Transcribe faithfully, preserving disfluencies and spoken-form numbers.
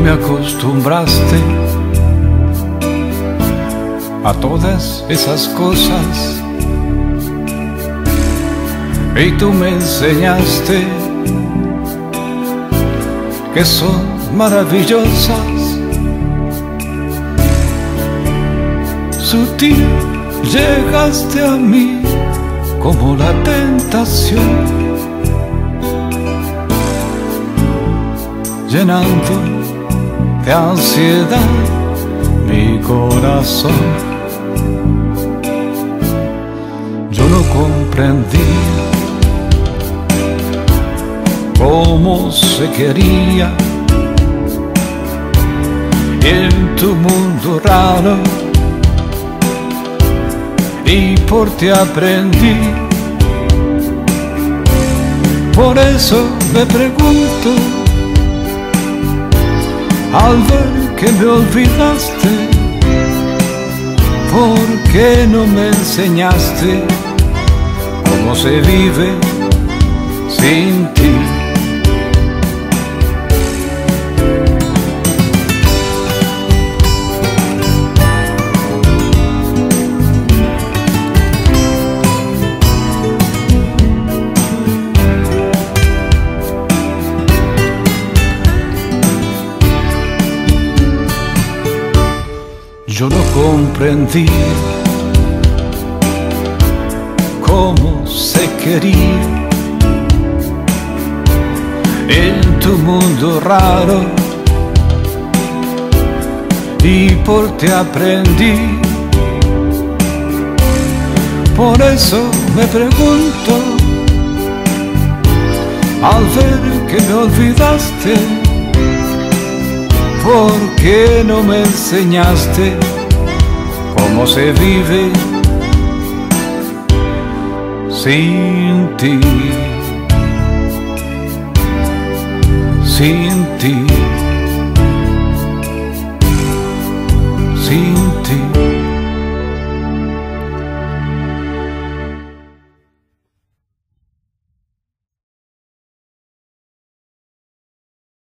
me acostumbraste a todas esas cosas y tú me enseñaste que son maravillosas. Sutil llegaste a mí como la tentación, llenando de ansiedad mi corazón. Yo no comprendía cómo se quería en tu mundo raro, y por ti aprendí. Por eso me pregunto, al ver que me olvidaste, ¿por qué no me enseñaste cómo se vive sin ti? Yo no comprendí cómo se quería en tu mundo raro, y por ti aprendí. Por eso me pregunto, al ver que me olvidaste, ¿por qué no me enseñaste cómo se vive sin ti? Sin ti, sin